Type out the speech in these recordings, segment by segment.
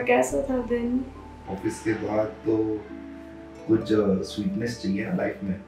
कैसा था दिन? ऑफिस के बाद तो कुछ स्वीटनेस चाहिए ना लाइफ में।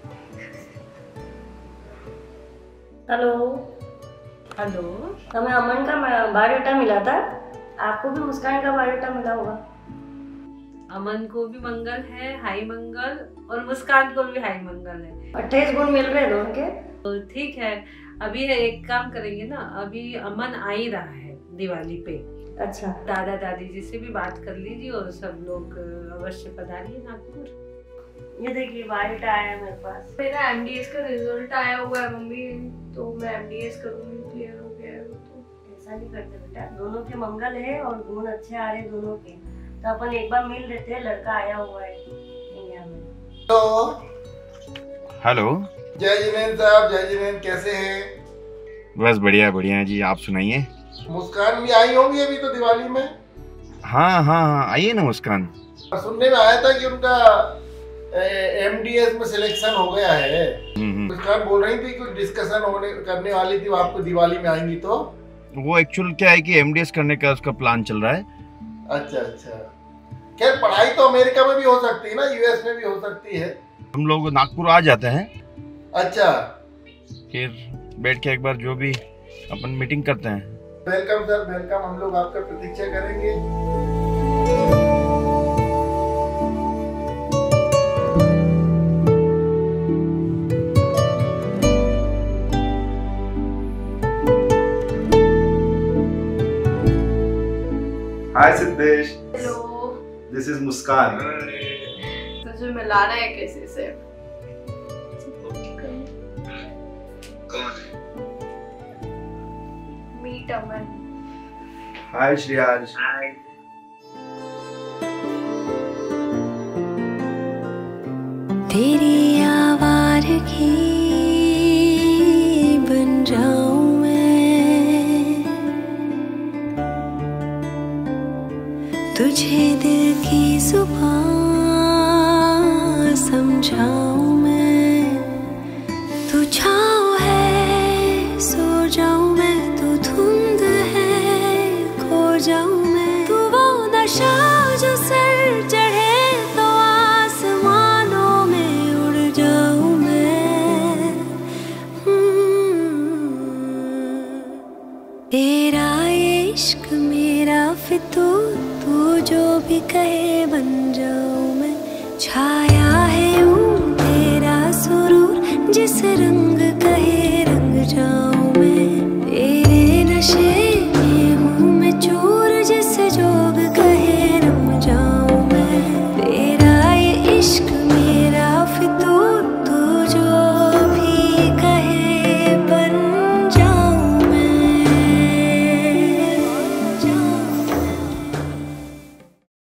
हेलो हेलो, हमें अमन का बायोडाटा मिला था, आपको भी मुस्कान का बायोडाटा मिला होगा। अमन को भी मंगल है, हाई मंगल, और मुस्कान को भी हाई मंगल है। 28 गुण मिल रहे दोनों के। तो ठीक है, अभी एक काम करेंगे ना, अभी अमन आ ही रहा है दिवाली पे। अच्छा, दादा दादी जी से भी बात कर लीजिए और सब लोग अवश्य पधारिए नागपुर। ये देखिए बायोडाटा आया है मेरे पास। मेरा एमडीएस का रिजल्ट आया हुआ है मम्मी, तो मैं एमडीएस करूंगी, क्लियर हो गया है वो। तो ऐसा नहीं करते बेटा, दोनों के मंगल है और गुण अच्छे आ रहे दोनों के, तो अपन एक बार मिल लेते हैं। लड़का आया हुआ है इंडिया में। तो हेलो, जय जिनेंद्र साहब, जय जिनेंद्र, कैसे हैं? बस बढ़िया बढ़िया जी, आप सुनाइए। मुस्कान भी आई होंगी अभी तो दिवाली में। हाँ आइए ना मुस्कान। सुनने में आया था कि उनका एमडीएस में सिलेक्शन हो गया है। मुस्कान बोल रही थी कुछ डिस्कशन करने वाली थी, वो आपको दिवाली में आएंगी तो। वो एक्चुअल क्या है कि एमडीएस करने का उसका प्लान चल रहा है। अच्छा अच्छा, खैर पढ़ाई तो अमेरिका में भी हो सकती है ना, यूएस में भी हो सकती है। हम लोग नागपुर आ जाते हैं, अच्छा, फिर बैठ के एक बार जो भी अपन मीटिंग करते हैं। Welcome sir, welcome. हम लोग आपका प्रतीक्षा करेंगे। Hi Siddhesh, hello, this is Muskan. तुझे मिलाना है किसी से? मीट अमन। हाय श्रेयाज। तेरी आवारगी बन जाऊं मैं, तुझे दिल की जुबान समझाऊं मैं। तू छाँव है सो जाऊं मैं, तू धुंध है खो जाऊं मैं। तू वो नशा जो सर चढ़े तो आसमानों में उड़ जाऊं मैं। तेरा इश्क मेरा फितूर, तू जो भी कहे बन जाऊं मैं। छाया है यूं तेरा सुरूर जिस रंग